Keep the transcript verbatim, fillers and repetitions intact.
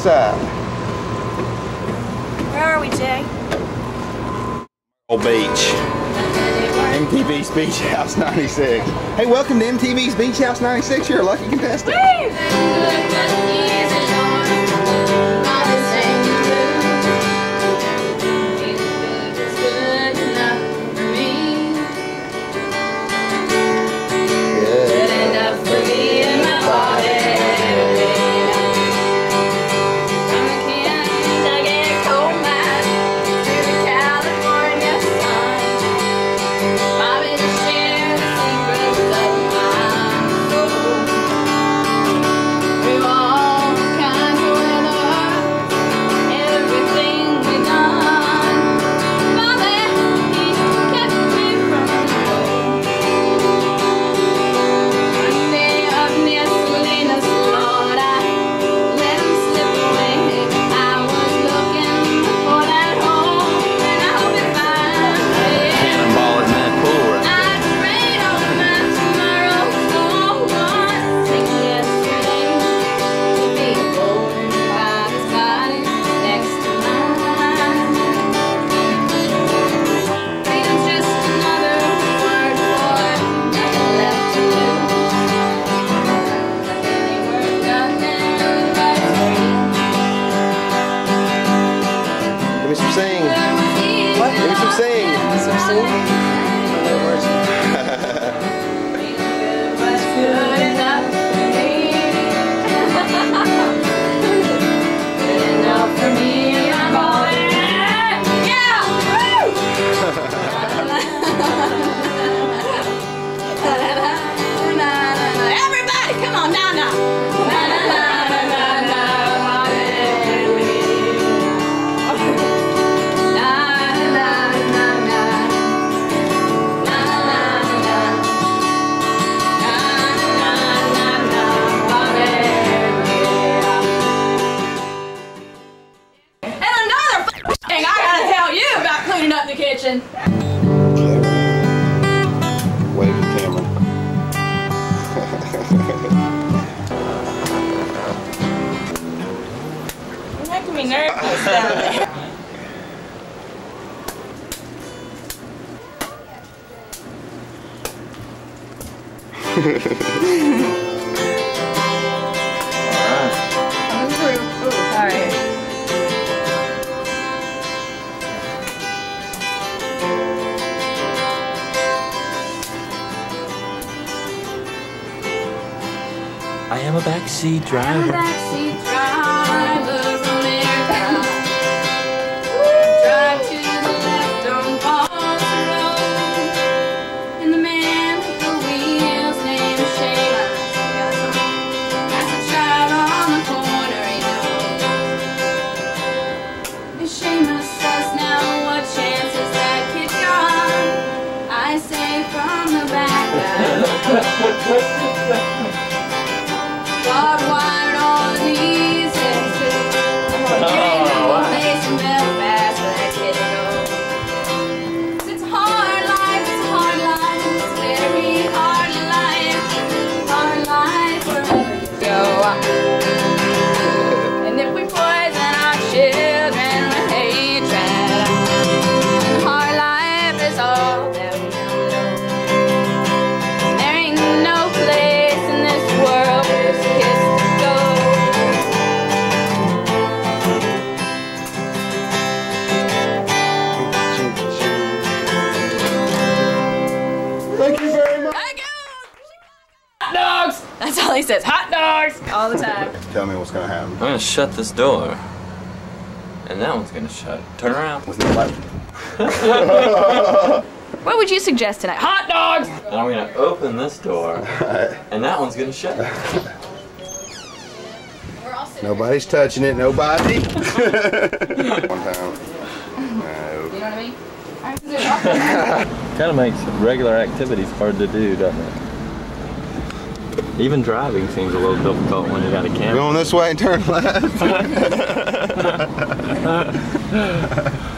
side. Where are we, Jay? Old Beach. M T V's Beach House ninety-six. Hey, welcome to M T V's Beach House ninety-six. You're a lucky contestant. Woo! I am a backseat driver. Backseat drivers America. Drive to the left on Pawleys Road, and the man with the wheels named Janis has a child on the corner he knows. Janis says, now what chance is that kid gone? I say from the back. God wired all of these exits. I'm gonna dream of a place in Belfast for that kid to go. It's a hard life, it's a hard life, it's a very hard life, hard life wherever you go. And if we poison our children with hatred, hard life is all that we know. There ain't no place in this world for this kiss to go. Thank you very much. Thank you. Hot dogs! That's all he says. Hot dogs! All the time. Tell me what's gonna happen. I'm gonna shut this door. And that one's gonna shut. Turn around. With no light. What would you suggest tonight? Hot dogs! And I'm gonna open this door. And that one's gonna shut. Nobody's touching it. Nobody. One time. No. You know what I mean? Kind of makes regular activities hard to do, doesn't it? Even driving seems a little difficult when you got a camera. Going this way and turn left.